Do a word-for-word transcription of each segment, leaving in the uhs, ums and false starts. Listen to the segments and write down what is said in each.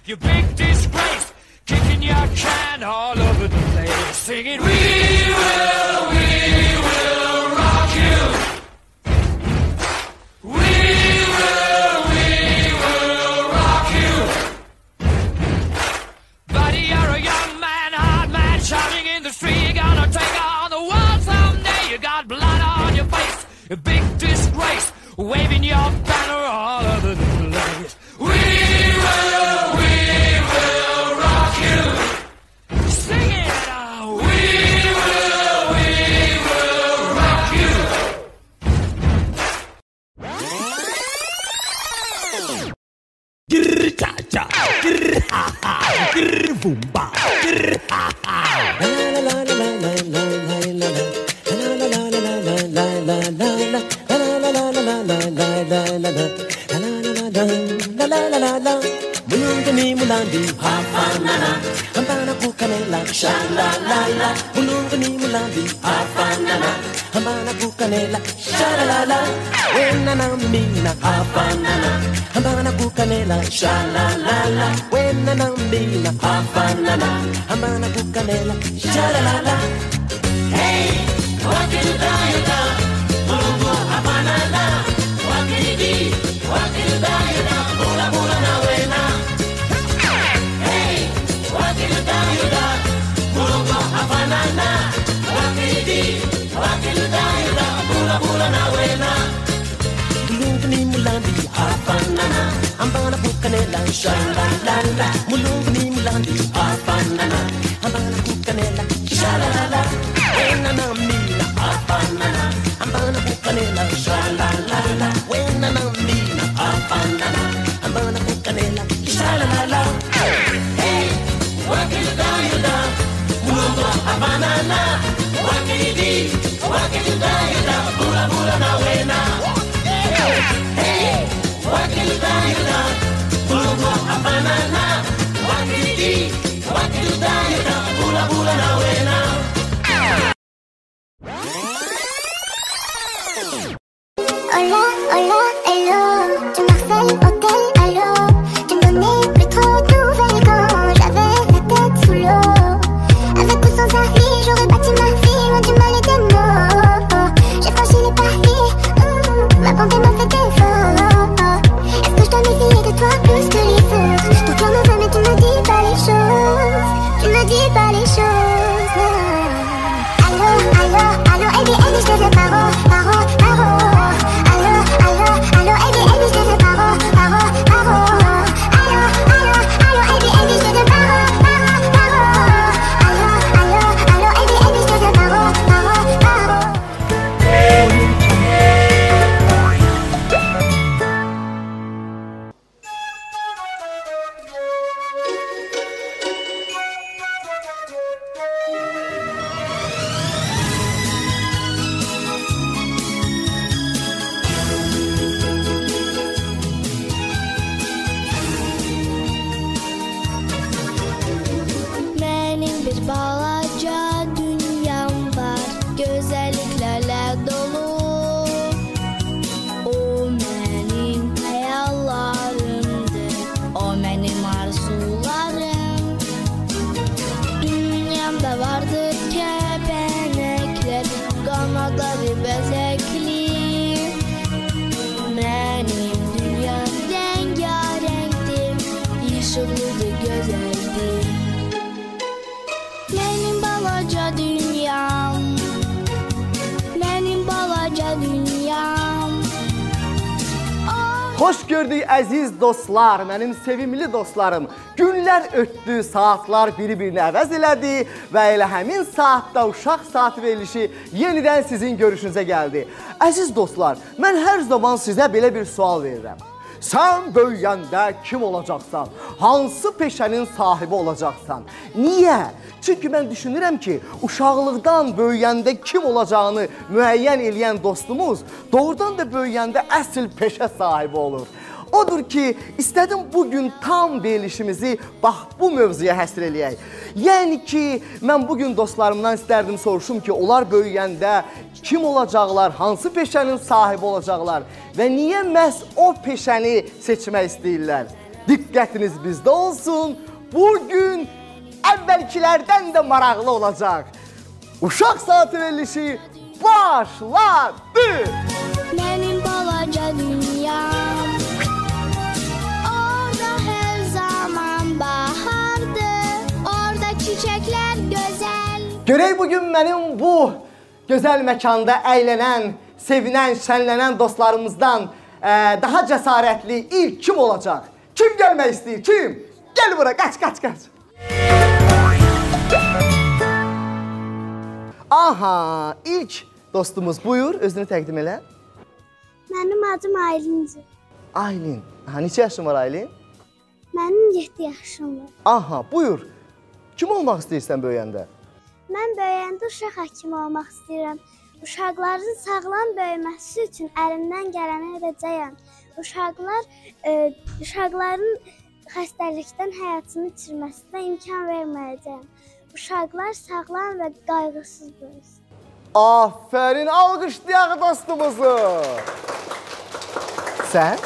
You big disgrace, kicking your can all over the place, singing, we will, we will rock you. We will, we will rock you. Buddy, you're a young man, hard man, shouting in the street. You're gonna take on the world someday. You got blood on your face, a big disgrace, waving your banner all over the place. We will, we will rock you. Sing it out. We will, we will rock you. Grr cha cha, grr ha ha, grr boom ba, grr ha ha. La la la la la la la la la. La la la la la la la la la la. La la la la la la la la la la. La la la la la la la. Mulungu ni mulandi hafanana, hambana kukanela sha la la la. Mulungu ni mulandi hafanana, hambana kukanela sha la la la. Wena na mina hafanana, hambana kukanela sha la la la. Wena na mina hafanana, hambana kukanela sha la la la. Hey, wakiruda yuda, mulungu hafanana, wakiridi, wakiruda yuda, mula mula na wena. Hey, wakiruda yuda, mulungu hafanana, wakiridi, wakiruda yuda, mula mula na wena. Mulungu ni mulandi hafanana, ambana kukanela sha la la la. Mulungu ni mulandi hafanana, ambana kukanela sha la la la. Wena na mina hafanana, ambana kukanela sha la la la. Wena na mina hafanana, ambana kukanela sha la la la. Hey, wakiruda yuda, mulungu hafanana, wakiridi, wakiruda yuda, mula mula na wena. Hey, wakiruda yuda, mulungu hafanana, wakiridi, wakiruda yuda, mula mula na wena. Hola, hola, hello, tu Marseille, hôtel, allô. Tu me donnais plus trop de nouvelles quand j'avais la tête sous l'eau. Avec ou sans avis, j'aurais bâti ma vie loin du mal et des maux. J'ai franchi les paris, mmh, ma bonté m'a fait défaut. Est-ce que je dois méfier de toi plus que les autres? Ton cœur me va mais tu me dis pas les choses. Tu me dis pas les choses. Allô, allô, allô, Eddie, Eddie, je te fais paro, paro, paro. Allô, allô, allô, Eddie, Eddie, je te fais paro, paro, paro. Allô, allô, allô, Eddie, Eddie, je te fais paro, paro, paro. Allô, allô, allô, Eddie, Eddie, je te fais paro, paro, paro. Benim bir balaca dünyam var, güzelliklerle dolu. O benim hayallerimdir, o benim arzularım. Dünyamda vardır kepenekler, kanatları bezekli. Benim dünyam rengarenktir, ışıklıdır, güzeldir. Benim balaca dünyam, benim balaca dünyam. Hoş gördük əziz dostlar, mənim sevimli dostlarım. Günlər ötdü, saatlar bir-birini əvəz elədi və elə həmin saatda uşaq saati verilişi yenidən sizin görüşünüzə gəldi. Əziz dostlar, mən hər zaman sizə belə bir sual verirəm. Sən böyüyəndə kim olacaqsan? Hansı peşənin sahibi olacaqsan? Niyə? Çünki mən düşünürəm ki, uşaqlıqdan böyüyəndə kim olacağını müəyyən eləyən dostumuz doğrudan da böyüyəndə əsl peşə sahibi olur. Odur ki, istədim bugün tam verilişimizi bax bu mövzuya həsr eləyək. Yəni ki, mən bugün dostlarımdan istərdim soruşum ki, onlar böyüyəndə kim olacaqlar, hansı peşənin sahibi olacaqlar və niyə məhz o peşəni seçmək istəyirlər? Diqqətiniz bizdə olsun. Bugün əvvəlkilərdən də maraqlı olacaq. Uşaq saatı verilişi başladı. Mənim balaca dünyam, orada hər zaman bahardı, orada çiçəklər gözəl. Görək bugün mənim bu gözəl məkanda əylənən, sevinən, şənlənən dostlarımızdan ə, daha cəsarətli ilk kim olacaq? Kim gəlmək istəyir? Kim? Gəl bura, qaç, qaç, qaç. Aha, ilk dostumuz buyur, özünü təqdim elə. Mənim adım Aylindir. Aylin. Aha, neçə yaşın var Aylin? Mənim yeddi yaşım var. Aha, buyur. Kim olmaq istəyirsən böyüyəndə? Mən böyüyəndə uşaq həkimi olmaq istəyirəm. Uşaqların sağlam böyüməsi üçün əlimdən gələni edəcəyəm. Uşaqlar, e, uşaqların xəstəlikdən həyatını itirməsinə imkan verməyəcəyəm. Uşaqlar sağlam və qayğısız böyüsün. Afərin, alqışlayaq dostumuzu. Sən?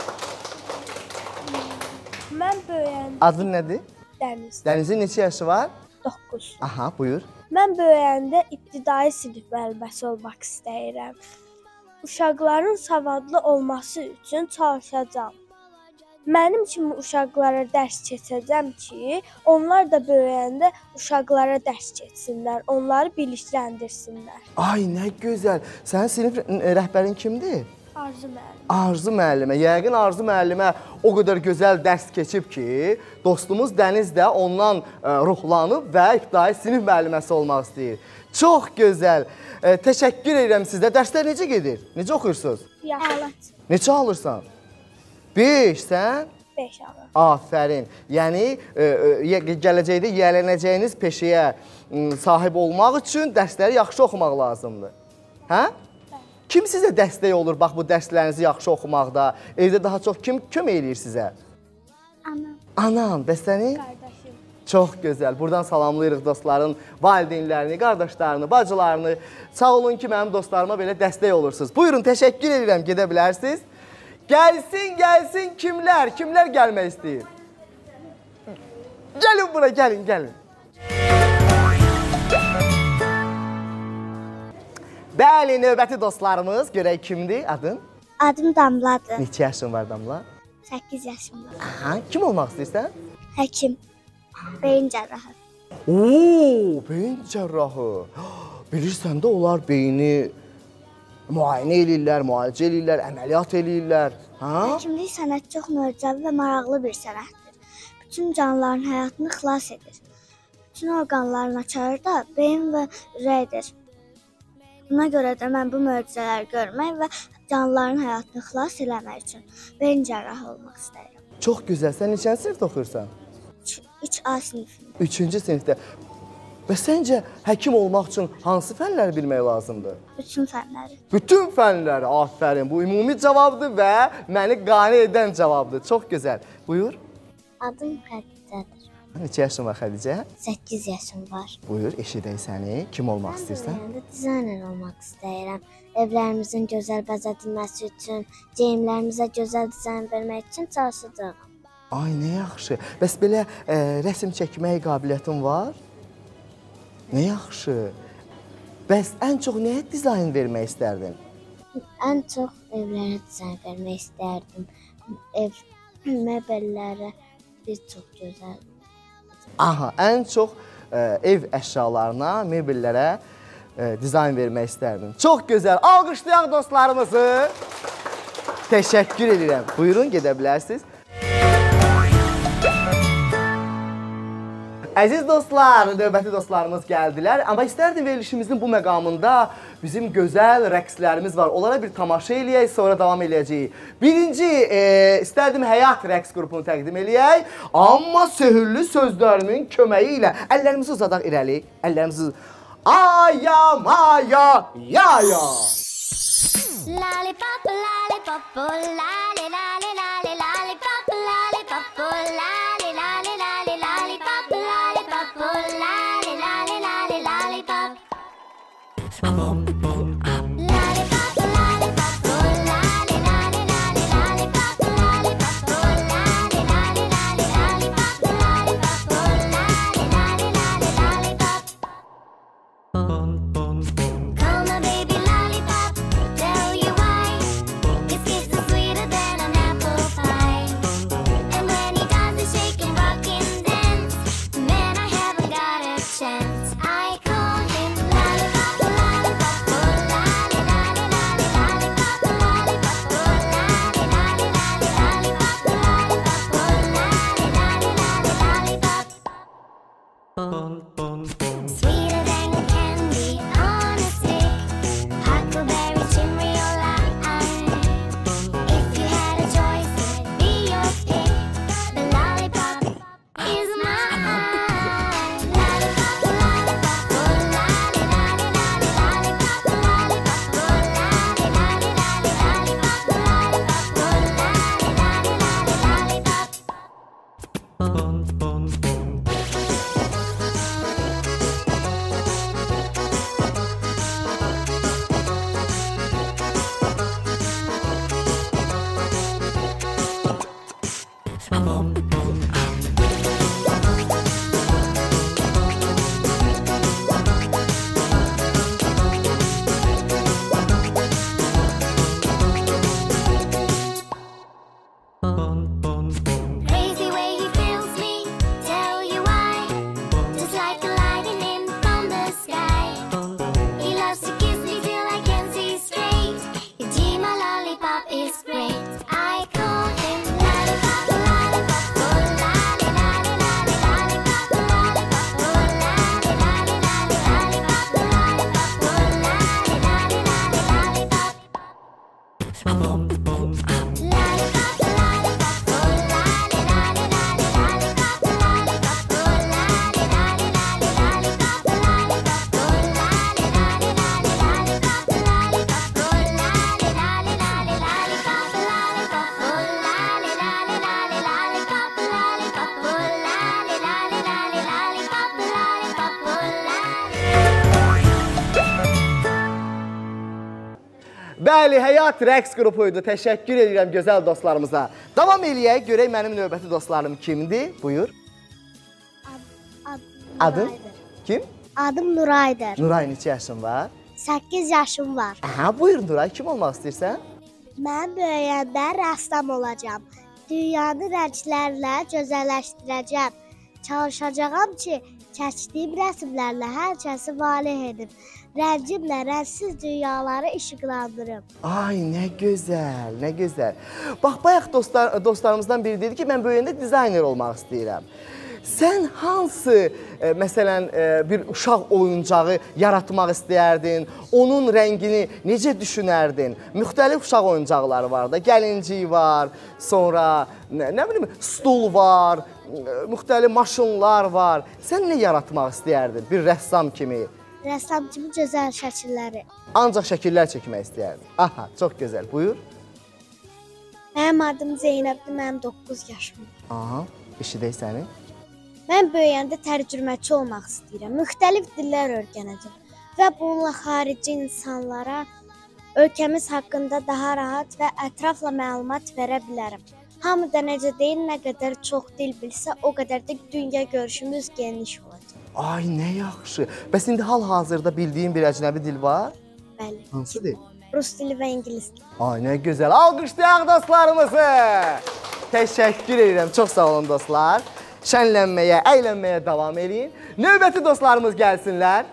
Mən böyüyəndə Adın nədir? Dəniz Dənizin neçə yaşı var? doqquz. Aha, buyur. Mən böyüyəndə ibtidai sinif müəlliməsi olmaq istəyirəm. Uşaqların savadlı olması üçün çalışacağam. Mənim kimi uşaqlara dərs keçəcəm ki, onlar da böyüyəndə uşaqlara dərs keçsinlər, onları bilikləndirsinlər. Ay, nə gözəl. Sənin sinif rəhbərin kimdir? Arzu müəllim. Arzu müəllimə. Yəqin Arzu müəllimə o qədər gözəl dərs keçib ki, dostumuz Dəniz də ondan ə, ruhlanıb və ibtidai sinif müəlliməsi olmaq istəyir. Çox gözəl. Ə, təşəkkür edirəm sizə. Dərslər necə gedir? Necə oxuyursunuz? Yaxşı. Neçə alırsan? beş, sən? beş alır. Afərin. Yəni, ə, ə, gələcəkdə yiyələnəcəyiniz peşəyə ə, sahib olmaq üçün dərsləri yaxşı oxumaq lazımdır. Hə? Kim sizə dəstək olur, bax bu dərslərinizi yaxşı oxumaqda? Evdə daha çox kim kömək eləyir sizə? Anam. Anan, bəs səni? Qardaşım. Çox gözəl. Buradan salamlayırıq dostların valideynlərini, qardaşlarını, bacılarını. Sağ olun ki, mənim dostlarıma belə dəstək olursunuz. Buyurun, təşəkkür edirəm, gedə bilərsiniz. Gəlsin, gəlsin kimlər? Kimlər gəlmək istəyir? Gəlin bura, gəlin, gəlin. Bəli, növbəti dostlarımız, görək kimdir adın? Adım Damladır. Neçə yaşın var Damla? səkkiz yaşım var. Aha, kim olmaq istəyirsən? Həkim. Beyin cərrahı. Oo, beyin cərrahı. Bilirsən də onlar beyni müayinə eləyirlər, müalicə eləyirlər, əməliyyat eləyirlər. Ha? Həkimlik sənəti çox möcüzəvi və maraqlı bir sənətdir. Bütün canlıların həyatını xilas edir. Bütün orqanların açarı da beyin və ürəkdir. Buna görə də mən bu möcüzələri görmək və canlıların həyatını xilas eləmək üçün beyin cərrahı olmaq istəyirəm. Çox gözəl. Sən neçənci sinifdə oxuyursan? üç A sinifində. üçüncü sinifdə. Və səncə həkim olmaq üçün hansı fənləri bilmək lazımdır? Bütün fənləri. Bütün fənləri. Afərin. Bu ümumi cavabdır və məni qane edən cavabdır. Çox gözəl. Buyur. Adım Xədicədir. Neçə yaşın var Xədicə? səkkiz yaşım var. Buyur, eşidək səni. Kim olmaq istəyirsən? Mən də dizayner olmaq istəyirəm. Evlərimizin gözəl bəzədilməsi üçün, geyimlərimizə gözəl dizayn vermək üçün çalışacağam. Ay, nə yaxşı. Bəs belə ə, rəsm çəkmək qabiliyyətin var? Nə yaxşı. Bəs ən çox nəyə dizayn vermək istərdin? Ən çox evlərə dizayn vermək istərdim. Ev mebellərə bir çox gözəl. Aha, ən çox ə, ev əşyalarına, mebellərə ə, dizayn vermək istərdim. Çox gözəl. Alqışlayaq dostlarımızı. Təşəkkür edirəm. Buyurun, gedə bilərsiniz. Əziz dostlar, növbəti dostlarımız gəldilər. Amma istərdim verilişimizin bu məqamında bizim gözəl rəqslərimiz var. Onlara bir tamaşa eləyək, sonra davam eləyəcəyik. Birinci, e, istərdim həyat rəqs qrupunu təqdim eləyək. Amma sehirli sözlərimin köməyi ilə əllərimizi uzadaq irəli. Əllərimizi aya, maya, yaya. Lollipop, lollipop, lolly, lolly, lolly, lollipop, lollipop, lolly, lolly, lolly, lollipop, lollipop, lolly, lolly, lolly, lollipop. Lollipop, lollipop, lolly, lolly, lolly, lollipop, lollipop, lolly, lolly, lolly, Sweeter than candy on a stick. Huckleberry chimney or lime. If you had a choice, it'd be your pick. The lollipop is mine. Lollipop, lollipop, oh lolly, lolly, lolly, lollipop, lollipop, oh lolly, lolly, lolly, lollipop, lollipop, oh lolly, lolly, lolly, Crazy way he fills me, tell you why. Just like a lightning from the sky. He loves to kiss me till I can see straight. Your G, my lollipop is great. I call him lollipop, lollipop, oh lolly, lolly, lolly, lollipop, lollipop, oh lolly, lolly, lolly, lollipop, lollipop, oh lolly, lolly, lolly, lollipop. Lollipop, lollipop, oh lolly, lolly, lolly, lollipop, lollipop, oh lolly, lolly, lolly, lollipop, lollipop, oh lolly, lolly, lolly, lollipop, lollipop, oh lolly, lolly, lolly, lollipop, lollipop, oh lolly, lolly, lolly, lollipop, lollipop, oh lolly, lolly, lolly, lollipop, lollipop, oh lolly. Bəli, Həyat rəqs qrupuydu. Təşəkkür edirəm gözəl dostlarımıza. Davam eləyək, görək mənim növbəti dostlarım kimdir? Buyur. Adın? Kim? Adım Nuraydır. Nuray, neçə yaşın var? səkkiz yaşım var. Aha, buyur Nuray, kim olmaq istəyirsən? Mən böyüyəndə rəssam olacağam. Dünyanı rənglərlə gözəlləşdirəcəm. Çalışacağam ki, çəkdiyim rəsmlərlə hər kəsi valeh edib. Rəngimlə rəngsiz dünyaları işıqlandırım. Ay, nə gözəl, nə gözəl. Bax, bayaq dostlar, dostlarımızdan biri dedi ki, mən böyüyəndə dizayner olmaq istəyirəm. Sən hansı, e, məsələn, e, bir uşaq oyuncağı yaratmaq istəyərdin? Onun rəngini necə düşünərdin? Müxtəlif uşaq oyuncaqları var da, gəlincik var, sonra nə, nə bilim, stul var, e, müxtəlif maşınlar var. Sən nə yaratmaq istəyərdin bir rəssam kimi? Rəssam kimi gözəl şəkilləri. Ancaq şəkillər çəkmək istəyərdin. Aha, çox gözəl, buyur. Mənim adım Zeynəbdir, mənim doqquz yaşım var. Aha, eşidək səni. Mən böyüyəndə tərcüməçi olmaq istəyirəm. Müxtəlif dillər öyrənəcəm və bununla xarici insanlara ölkəmiz haqqında daha rahat və ətrafla məlumat verə bilərəm. Hamı da necə deyil, nə qədər çox dil bilsə, o qədər də dünya görüşümüz geniş olacaq. Ay, nə yaxşı. Bəs indi hal-hazırda bildiyin bir əcnəbi dil var? Bəli. Hansı dil? Rus dili və ingilis dili. Ay, nə gözəl. Alqışlayaq dostlarımızı. Təşəkkür edirəm. Çox sağ olun dostlar. Şənlənməyə, əylənməyə davam edin. Növbəti dostlarımız gəlsinlər.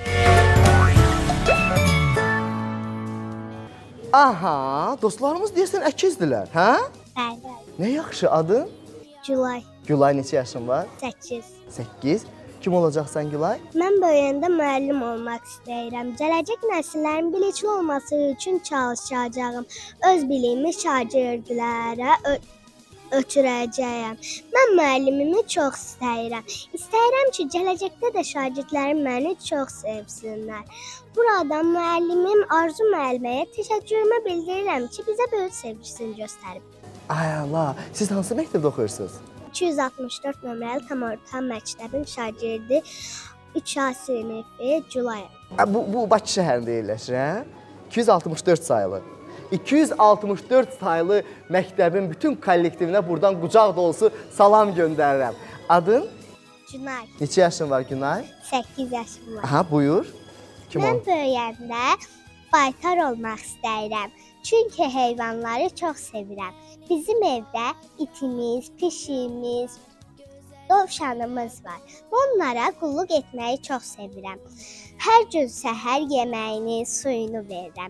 Aha, dostlarımız deyəsən əkizdirlər, hə? Bəli. Nə yaxşı, adın? Gülay. Gülay, neçə yaşın var? səkkiz. səkkiz. Kim olacaqsan Gülay? Mən böyüyəndə müəllim olmaq istəyirəm. Gələcək nəsillərin bilikli olması üçün çalışacağam. Öz biliyimi şagirdlərə ötürəcəyəm. Mən müəllimimi çox istəyirəm. İstəyirəm ki, gələcəkdə də şagirdlərim məni çox sevsinlər. Burada müəllimim Arzu müəlliməyə təşəkkürümü bildirirəm ki, bizə böyük sevgisini göstərib. Ay Allah, siz hansı məktəbdə oxuyursunuz? iki yüz altmış dörd nömrəli tam orta məktəbin şagirdi üç A sinifi Gülay. Bu, bu Bakı şəhərində yerləşir, hə? iki yüz altmış dörd sayılı. iki yüz altmış dörd sayılı məktəbin bütün kollektivinə buradan qucaq dolusu salam göndərirəm. Adın? Günay. Neçə yaşın var Günay? səkkiz yaşım var. Aha, buyur. Kim Mən ol? böyüyəndə baytar olmaq istəyirəm. Çünki heyvanları çox sevirəm. Bizim evdə itimiz, pişiyimiz, dovşanımız var. Onlara qulluq etməyi çox sevirəm. Hər gün səhər yeməyini, suyunu verirəm.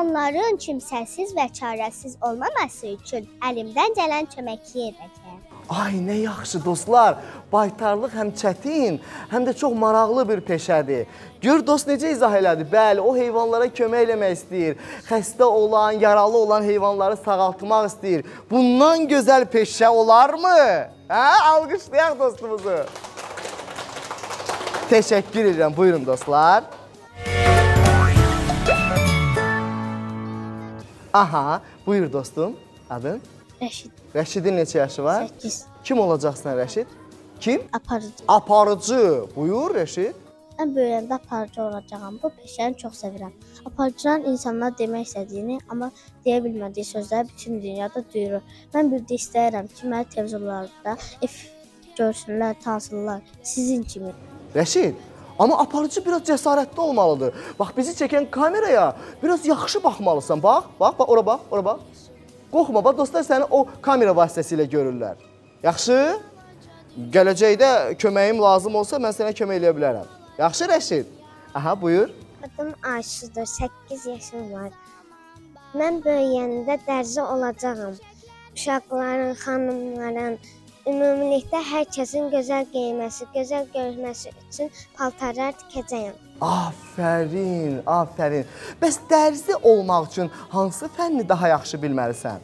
Heyvanların kimsəsiz və çarəsiz olmaması üçün əlimdən gələn köməkliyi edəcəm. Ay, nə yaxşı dostlar. Baytarlıq həm çətin, həm də çox maraqlı bir peşədir. Gör dost necə izah elədi? Bəli, o heyvanlara kömək eləmək istəyir. Xəstə olan, yaralı olan heyvanları sağaltmaq istəyir. Bundan gözəl peşə olarmı? Hə? Alqışlayaq dostumuzu. Təşəkkür edirəm. Buyurun dostlar. Aha, buyur dostum. Adın? Rəşid. Rəşidin neçə yaşı var? səkkiz. Kim olacaqsan Rəşid? Kim? Aparıcı. Aparıcı. Buyur Rəşid. Mən böyüyəndə aparıcı olacağam. Bu peşəni çox sevirəm. Aparıcıların insanlar demək istədiyini, amma deyə bilmədiyi sözləri bütün dünyada duyurur. Mən bir də istəyirəm ki, məni televizorlarda F görsünlər, tanısınlar, sizin kimi. Rəşid, amma aparıcı biraz cəsarətli olmalıdır. Bax, bizi çəkən kameraya biraz yaxşı baxmalısan. Bax, bax, bax, ora bax, ora bax. Qorxma, bax, dostlar səni o kamera vasitəsilə görürlər. Yaxşı? Gələcəkdə köməyim lazım olsa, mən sənə kömək eləyə bilərəm. Yaxşı, Rəşid? Aha, buyur. Adım Ayşudur, səkkiz yaşım var. Mən böyüyəndə dərzi olacağam. Uşaqların, xanımların, ümumilikdə hər kəsin gözəl geyinməsi, gözəl görünməsi üçün paltarlar tikəcəyəm. Afərin, afərin. Bəs dərzi olmaq üçün hansı fənni daha yaxşı bilməlisən?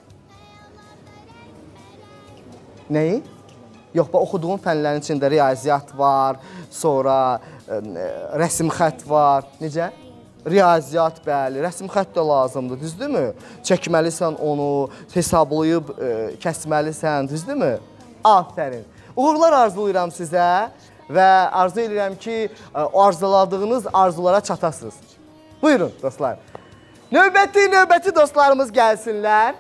Nəyi? Yox, bax, oxuduğun fənlərin içində riyaziyyat var, sonra ə, rəsm xətt var. Necə? Riyaziyyat, bəli, rəsm xətt də lazımdır, düzdürmü? Çəkməlisən onu, hesablayıb ə, kəsməlisən, düzdürmü? Afərin. Uğurlar arzulayıram sizə və arzu edirəm ki, arzuladığınız arzulara çatasınız. Buyurun, dostlar. Növbəti, növbəti dostlarımız gəlsinlər.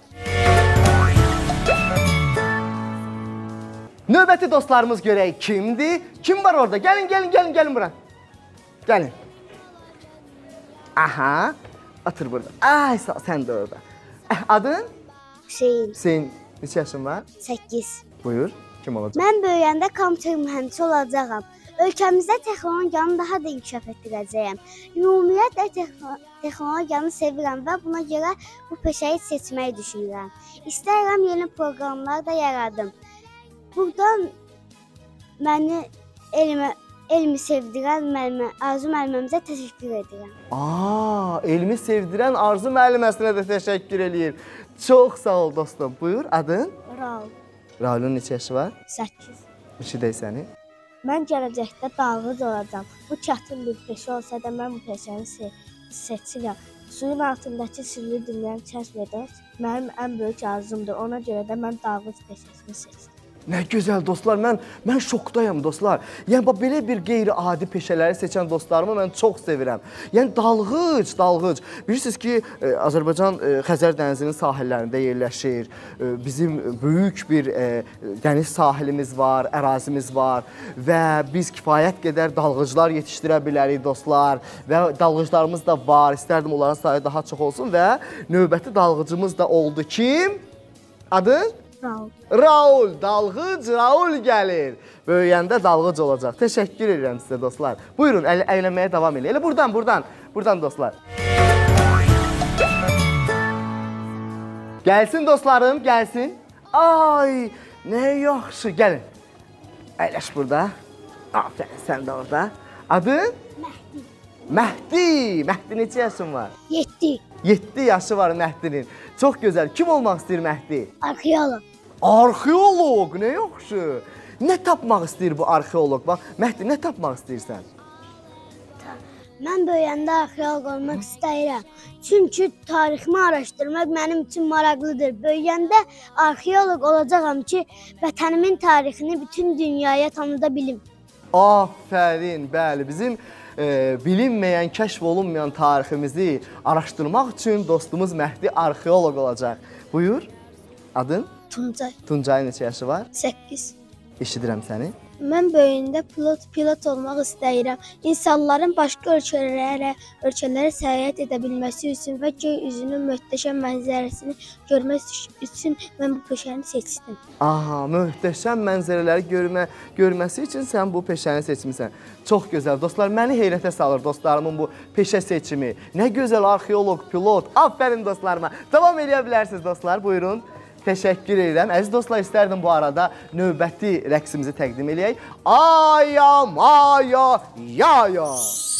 Növbəti dostlarımız görək kimdir? Kim var orada? Gəlin, gəlin, gəlin, gəlin bura. Gəlin. Aha, atır burada. Ay, sən də orada. Adın? Hüseyin. Hüseyin, neçə yaşın var? səkkiz. Buyur, kim olacaq? Mən böyüyəndə kompüter mühəndisi olacağam. Ölkəmizdə texnologiyanı daha da inkişaf etdirəcəyəm. Ümumiyyətlə texnologiyanı sevirəm və buna görə bu peşəyi seçməyi düşünürəm. İstəyirəm yeni proqramlar da yaradım. Buradan məni elmə, elmi sevdirən müəllimə, Arzu müəlliməmizə təşəkkür edirəm. Aa, elmi sevdirən Arzu müəlliməsinə də təşəkkür eləyir. Çox sağ ol dostum. Buyur, adın? Raul. Raulun neçə yaşı var? səkkiz. Eşidək səni. Mən gələcəkdə dalğıc olacağam. Bu çətin bir peşə olsa da mən bu peşəni se seçirəm. Suyun altındakı sirli dünyanı kəşf edək mənim ən böyük arzumdur. Ona görə də mən dalğıc peşəsini seçdim. Nə gözəl dostlar, mən mən şokdayam dostlar. Yəni bax belə bir qeyri-adi peşələri seçən dostlarımı mən çox sevirəm. Yəni dalğıc, dalğıc. Bilirsiniz ki, e, Azərbaycan e, Xəzər dənizinin sahillərində yerləşir. E, bizim böyük bir e, dəniz sahilimiz var, ərazimiz var və biz kifayət qədər dalğıclar yetişdirə bilərik dostlar və dalğıclarımız da var. İstərdim onların sayı daha çox olsun və növbəti dalğıcımız da oldu. Kim? Adı? Raul. Raul, dalğıc Raul gəlir. Böyüyəndə dalğıc olacaq. Təşəkkür edirəm sizə dostlar. Buyurun, əl əylənməyə davam edin. Elə buradan, buradan, buradan dostlar. Gəlsin dostlarım, gəlsin. Ay, nə yaxşı, gəlin. Əyləş burada. Afərin, sən də orada. Adın? Məhdi. Məhdi. Məhdi neçə yaşın var? yeddi. yeddi yaşı var Məhdinin. Çox gözəl. Kim olmaq istəyir Məhdi? Arxeolog. Arxeoloq, nə yaxşı. Nə tapmaq istəyir bu arxeoloq? Bax, Məhdi, nə tapmaq istəyirsən? Mən böyüyəndə arxeolog olmaq istəyirəm. Çünki tariximi araşdırmaq mənim üçün maraqlıdır. Böyüyəndə arxeolog olacağam ki, vətənimin tarixini bütün dünyaya tanıda bilim. Afərin, bəli, bizim e, bilinməyən, kəşf olunmayan tariximizi araşdırmaq üçün dostumuz Məhdi arxeoloq olacaq. Buyur, adın? Tuncay. Tuncayın neçə yaşı var? səkkiz. Eşidirəm səni. Mən böyüyəndə pilot, pilot olmaq istəyirəm. İnsanların başqa ölkələrə, ölkələrə səyahət edə bilməsi üçün və göy üzünün möhtəşəm mənzərəsini görmək üçün mən bu peşəni seçdim. Aha, möhtəşəm mənzərələri görmə, görməsi üçün sən bu peşəni seçmisən. Çox gözəl. Dostlar, məni heyrətə salır dostlarımın bu peşə seçimi. Nə gözəl arxeoloq, pilot. Afərin dostlarıma. Davam edə bilərsiniz dostlar, buyurun. Təşəkkür edirəm. Əziz dostlar, istərdim bu arada növbəti rəqsimizi təqdim eləyək. Aya, maya, yaya.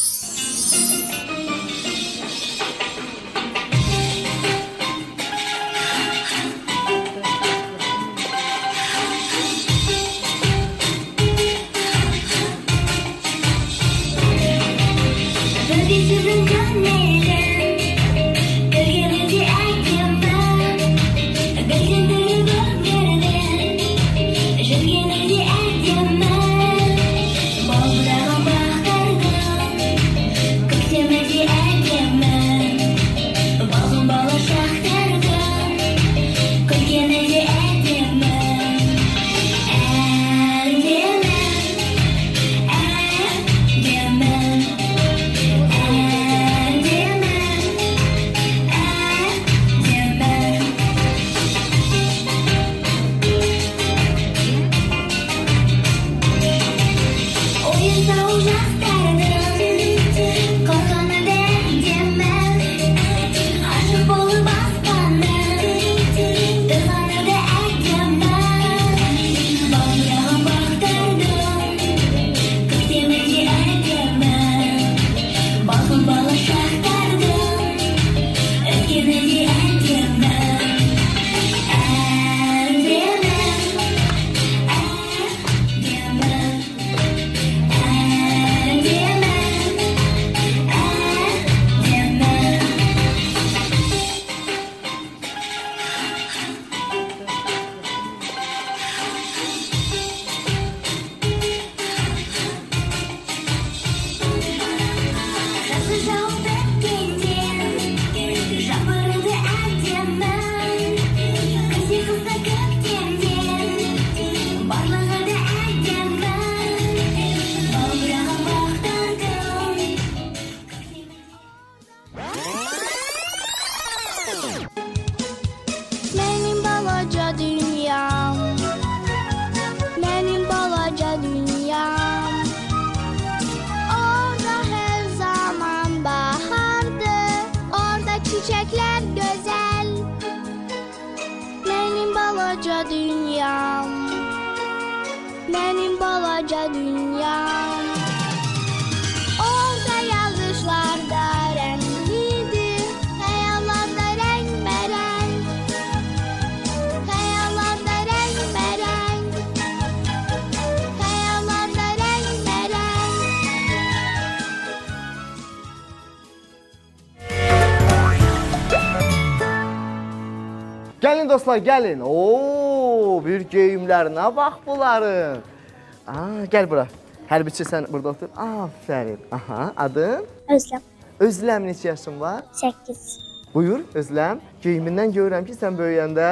Gəlin dostlar, gəlin. Oo, bir geyimlərinə bax bunların. Aa, gəl bura. Hərbiçi sən burada otur. Aferin. Aha, adın? Özləm. Özləm neçə yaşın var? səkkiz. Buyur, Özləm. Geyimindən görürəm ki, sən böyüyəndə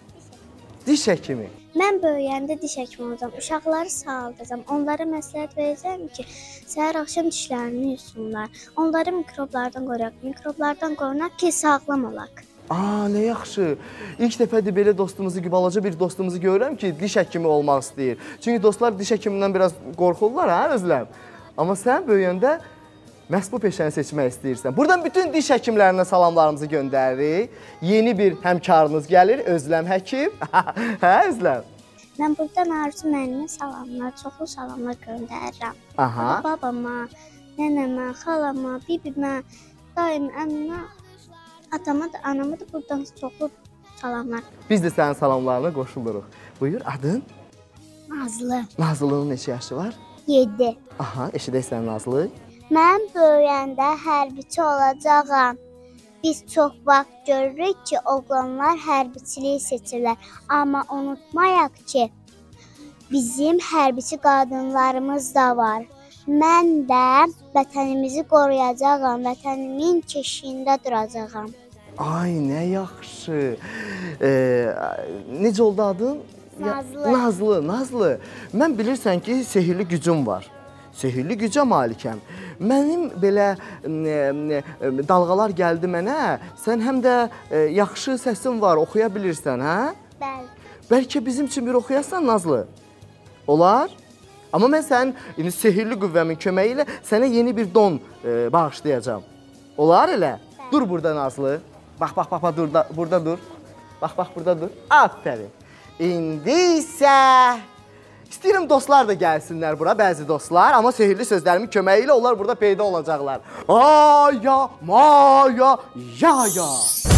diş həkimi. Mən böyüyəndə diş həkimi olacağam. Uşaqları sağaldacağam. Onlara məsləhət verəcəm ki, səhər axşam dişlərini yusunlar. Onları mikroblardan qoruyaq. Mikroblardan qorunaq ki, sağlam olaq. Aa, nə yaxşı. İlk dəfədir belə dostumuzu, balaca bir dostumuzu görürəm ki, diş həkimi olmaq istəyir. Çünki dostlar diş həkimindən biraz qorxurlar, hə, Özləm? Amma sən böyüyəndə məhz bu peşəni seçmək istəyirsən. Buradan bütün diş həkimlərinə salamlarımızı göndəririk. Yeni bir həmkarınız gəlir, Özləm həkim. Hə, Özləm? Mən buradan Arzu müəllimə salamlar, çoxlu salamlar göndərirəm. Aha. Babama, nənəmə, xalama, bibimə, daim əmmə, atama da, anama da buradan çoxlu salamlar. Biz də sənin salamlarına qoşuluruq. Buyur, adın? Nazlı. Nazlının neçə yaşı var? yeddi. Aha, eşidək sən Nazlı. Mən böyüyəndə hərbiçi olacağam. Biz çox vaxt görürük ki, oğlanlar hərbiçiliyi seçirlər. Amma unutmayaq ki, bizim hərbiçi qadınlarımız da var. Mən də vətənimizi qoruyacağam, vətənimin keşiyində duracağam. Ay, nə yaxşı. E, necə oldu adın? Nazlı. Nazlı, Nazlı. Mən bilirsən ki, sehirli gücüm var. Sehirli gücə malikəm. Mənim belə e, e, dalğalar gəldi mənə. Sən həm də e, yaxşı səsin var, oxuya bilirsən, hə? Bəli. Bəlkə bizim üçün bir oxuyasan, Nazlı? Olar? Amma mən sənin indi sehirli qüvvəmin köməyi ilə sənə yeni bir don e, bağışlayacağım. Olar elə? Bəli. Dur burada, Nazlı. Bax, bax, bax, dur, da, burada dur. Bax, bax, burada dur. Aferin. İndi isə istəyirəm dostlar da gəlsinlər bura, bəzi dostlar. Amma sehirli sözlərimin köməyi ilə onlar burada peyda olacaqlar. Aya, maya, ya, ya.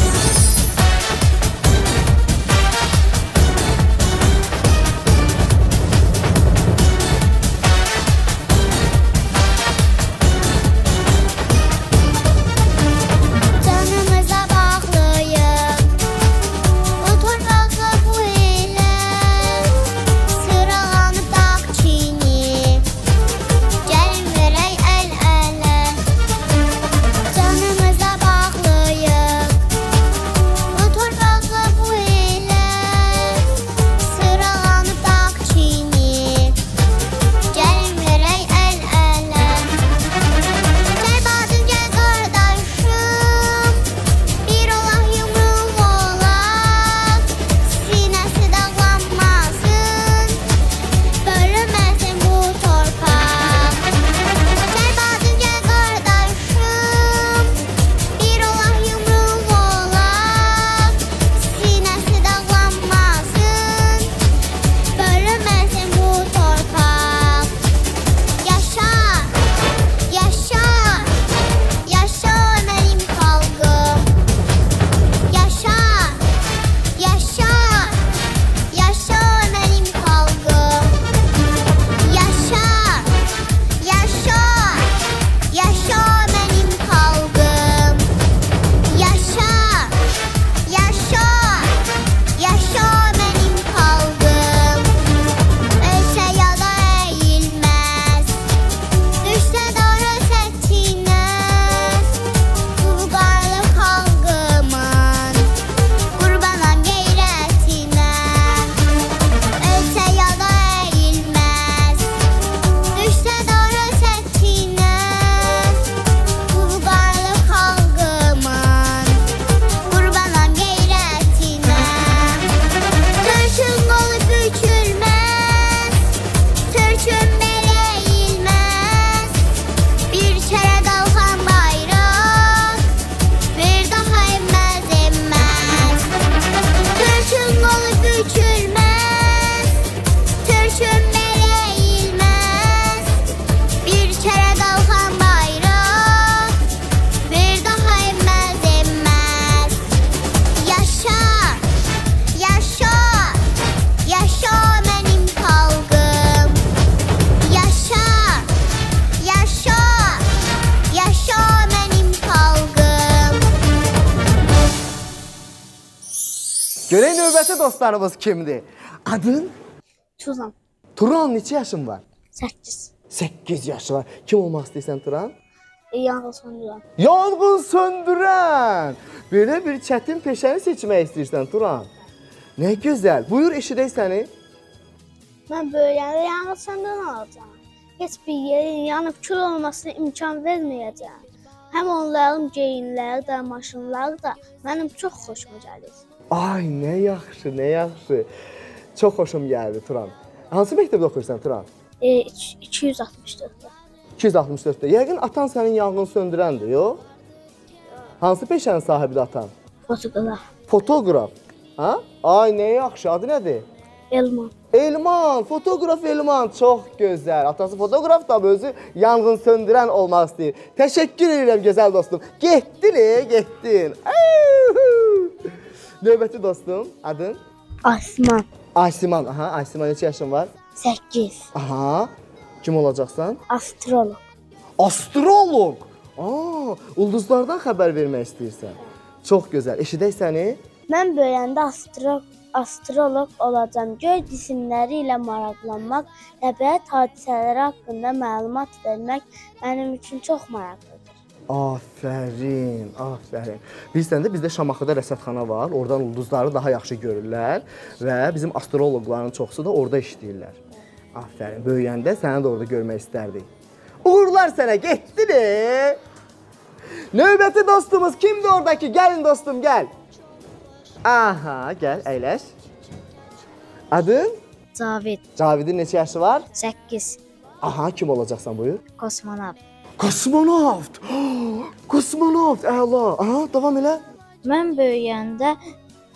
Görək növbəti dostlarımız kimdir? Adın? Turan. Turan, neçə yaşın var? səkkiz. səkkiz yaşı var. Kim olmaq istəyirsən Turan? E, yanğın söndürən. Yanğın söndürən! Belə bir çətin peşəni seçmək istəyirsən Turan. Nə gözəl. Buyur, eşidək səni. Mən böyüyəndə yanğın söndürən olacağam. Heç bir yerin yanıb kül olmasına imkan verməyəcəm. Həm onların geyinləri də, maşınları da mənim çox xoşuma gəlir. Ay, nə yaxşı, nə yaxşı. Çox xoşum gəldi Turan. Hansı məktəbdə oxuyursan Turan? E, iki yüz altmış dörddə. iki yüz altmış dörddə. Yəqin atan sənin yanğın söndürəndir, yox? Hansı peşənin sahibidir atan? Fotoqraf. Fotoqraf. Ha? Ay, nə yaxşı. Adı nədir? Elman. Elman, fotoqraf Elman. Çox gözəl. Atası fotoqraf da özü yanğın söndürən olmaq istəyir. Təşəkkür edirəm gözəl dostum. Getdin, e, getdin. Növbəti dostum, adın? Asman. Asiman. Aha, Asiman neçə yaşın var? səkkiz. Aha. Kim olacaqsan? Astrolog. Astrolog. Aa, ulduzlardan xəbər vermək istəyirsən. Çox gözəl. Eşidək səni. Mən böyüyəndə astro astrolog olacağam. Göy cisimləri ilə maraqlanmaq, təbiət hadisələri haqqında məlumat vermək mənim üçün çox maraqlıdır. Afərin, afərin. Bilirsən də bizdə Şamaxıda rəsədxana var. Oradan ulduzları daha yaxşı görürlər və bizim astroloqların çoxusu da orada işləyirlər. Afərin. Böyüyəndə səni də orada görmək istərdik. Uğurlar sənə, getdin e. Növbəti dostumuz kimdir oradakı? Gəlin dostum, gəl. Aha, gəl, əyləş. Adın? Cavid. Cavidin neçə yaşı var? səkkiz. Aha, kim olacaqsan buyur? Kosmonavt. Kosmonavt. Kosmonavt, əla. Aha, davam elə. Mən böyüyəndə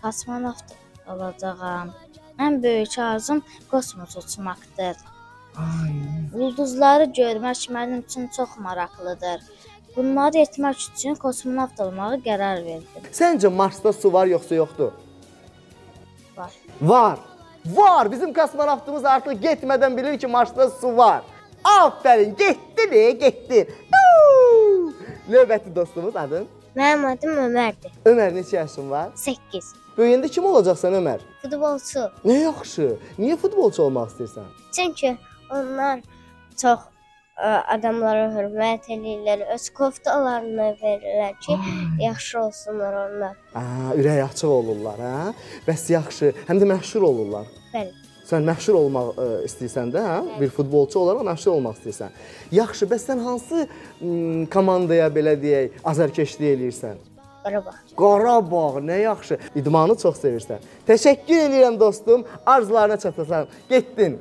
kosmonavt olacağam. Ən böyük arzum kosmos uçmaqdır. Ulduzları görmək mənim üçün çox maraqlıdır. Bunları etmək üçün kosmonavt olmağa qərar verdim. Səncə Marsda su var yoxsa yoxdur? Var. Var. Var. Bizim kosmonavtımız artıq getmədən bilir ki, Marsda su var. Aferin. Getdi ne? Getdi. Uuu. Növbəti dostumuz adın? Mənim adım Ömərdir. Ömər, neçə yaşın var? səkkiz. Böyüyəndə kim olacaqsan Ömər? Futbolçu. Nə yaxşı. Niyə futbolçu olmaq istəyirsən? Çünki onlar çox ə, adamlara hörmət edirlər, öz koftalarını verirlər ki, yaxşı olsunlar onlar. Aa, ürək açıq olurlar, hə? Bəs yaxşı, həm də məşhur olurlar. Bəli. Sən məşhur olmaq ə, istəyirsən də, hə? Bir futbolçu olaraq məşhur olmaq istəyirsən. Yaxşı, bəs sən hansı m, komandaya belə deyək, azarkeşlik eləyirsən? Qarabağ. Qarabağ, nə yaxşı. İdmanı çox sevirsən. Təşəkkür edirəm dostum. Arzularına çatasan. Getdin.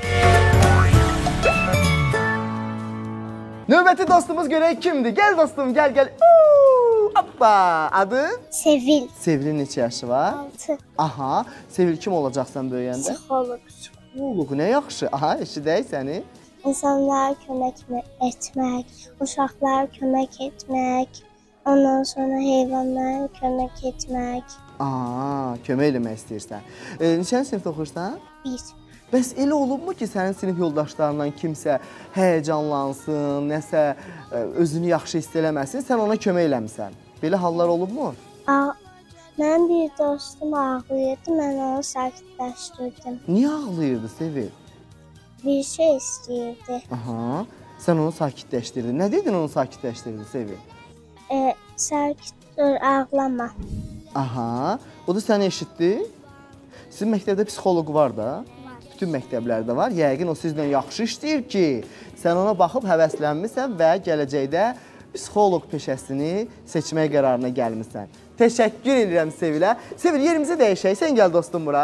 Növbəti dostumuz görək kimdir? Gəl dostum, gəl, gəl. Uuu, hoppa. Adın? Sevil. Sevilin neçə yaşı var? altı. Aha, Sevil kim olacaqsan böyüyəndə? Psixoloq. Psixoloq, nə yaxşı. Aha, eşidək səni. İnsanlara kömək etmək, uşaqlara kömək etmək, ondan sonra heyvanlara kömək etmək. Aa, kömək eləmək istəyirsən. E, neçənci sinifdə oxuyursan? Bir. Bəs elə olubmu ki, sənin sinif yoldaşlarından kimsə həyəcanlansın, nəsə ə, özünü yaxşı hiss eləməsin, sən ona kömək eləmisən? Belə hallar olubmu? A Mənim bir dostum ağlayırdı, mən onu sakitləşdirdim. Niyə ağlayırdı Sevil? Bir şey istəyirdi. Aha, sən onu sakitləşdirdin. Nə dedin onu sakitləşdirdin Sevil? E, sakit dur, ağlama. Aha, o da səni eşitdi. Sizin məktəbdə psixoloq var da? Bütün məktəblərdə var. Yəqin o sizlə yaxşı işləyir ki, sən ona baxıb həvəslənmisən və gələcəkdə psixoloq peşəsini seçmək qərarına gəlmisən. Təşəkkür edirəm Sevilə. Sevil, yerimizi dəyişək. Sən gəl dostum bura.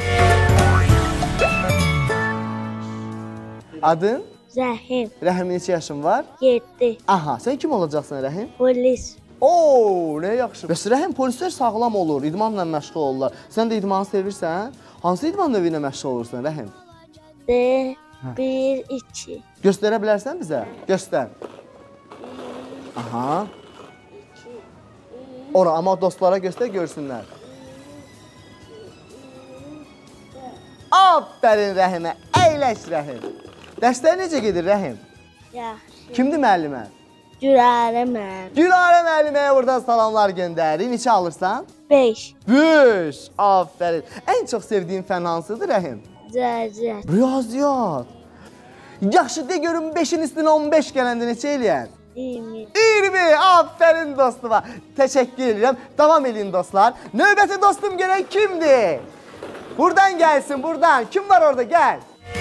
Adın? Rəhim. Rəhim, neçə yaşın var? yeddi. Aha, sən kim olacaqsan Rəhim? Polis. Oo, nə yaxşı. Bəs Rəhim, polislər sağlam olur, idmanla məşğul olurlar. Sən də idmanı sevirsən? Hansı idman növü ilə məşğul olursan Rəhim? D, bir, iki. Göstərə bilərsən bizə? Göstər. Aha. Ora, amma dostlara göstər, görsünlər. Aferin Rəhimə, əyləş Rəhim. Dərslər necə gedir Rəhim? Yaxşı. Kimdir müəllimə? Gülərə mən. Gülarə müəlliməyə buradan salamlar göndərir. Neçə alırsan? beş. beş. Aferin. Ən çox sevdiyin fən hansıdır Rəhim? Riyaziyyat. Riyaziyyat. Yaxşı, de görüm beşin üstünə on beş gələndə neçə eləyən? iyirmi. iyirmi. Aferin dostuma. Təşəkkür edirəm. Davam edin dostlar. Növbəti dostum görək kimdir? Buradan gəlsin, buradan. Kim var orada? Gəl.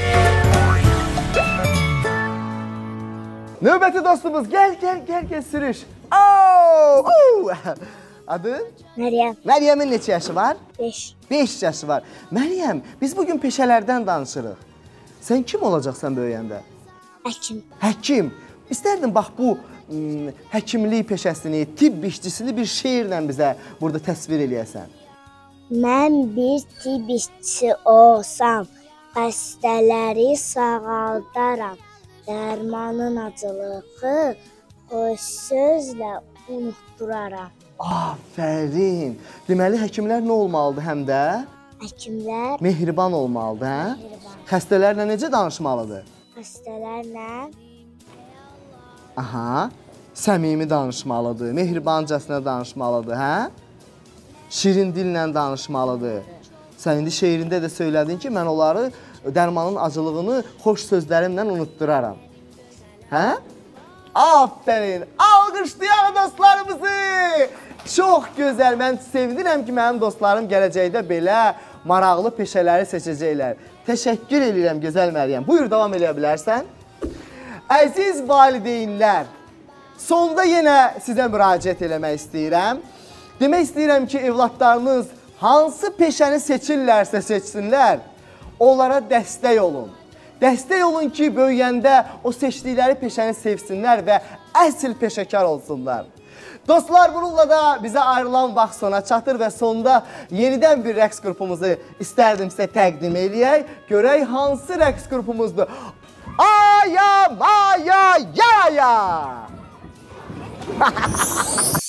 Növbəti dostumuz, gəl, gəl, gəl, gəl, sürüş. Oo, oo. Adın? Məryəm. Məryəmin neçə yaşı var? beş. beş yaşı var. Məryəm, biz bugün peşələrdən danışırıq. Sən kim olacaqsan böyüyəndə? Həkim. Həkim. İstərdim bax bu ım, həkimlik peşəsini, tibb işçisini bir şeirlə bizə burada təsvir eləyəsən. Mən bir tibb işçisi olsam, xəstələri sağaldaram. Dərmanın acılığı xoş sözlə unutduraram. Afərin. Deməli, həkimlər nə olmalıdır həm də? Həkimlər Mehriban olmalıdır, hə? Mehriban. Xəstələrlə necə danışmalıdır? xəstələrlə Aha, səmimi danışmalıdır, mehribancasına danışmalıdır, hə? Şirin dillə danışmalıdır. Sən indi şeirində də söylədin ki, mən onları dərmanın acılığını xoş sözlərimlə unutduraram. Hə? Aferin! Alqışlayaq dostlarımızı! Çox gözəl, mən sevinirəm ki, mənim dostlarım gələcəkdə belə maraqlı peşələri seçəcəklər. Təşəkkür edirəm, gözəl Məryəm. Buyur, davam edə bilərsən. Əziz valideynlər, sonda yenə sizə müraciət eləmək istəyirəm. Demək istəyirəm ki, evlatlarınız hansı peşəni seçirlərsə seçsinlər, onlara dəstək olun. Dəstək olun ki, böyüyəndə o seçdikləri peşəni sevsinlər və əsl peşəkar olsunlar. Dostlar, bununla da bizə ayrılan vaxt sona çatır və sonda yenidən bir rəqs qrupumuzu istərdim sizə təqdim eləyək. Görək hansı rəqs qrupumuzdur? Aya, maya, ya, ya!